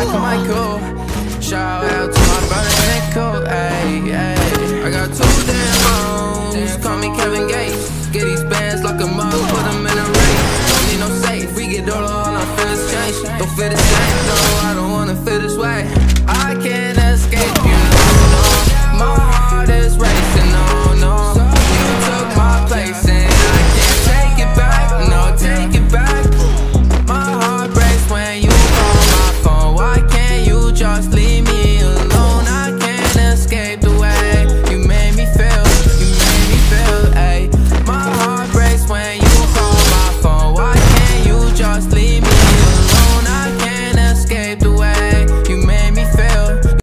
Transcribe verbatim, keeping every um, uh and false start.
like Michael. Shout out to my brother Nico, ayy, ayy. I got two damn phones, call me Kevin Gates. Get these bands, lock them up, put them in a race. Don't need no safe, we get all on our first change. Don't feel the same though.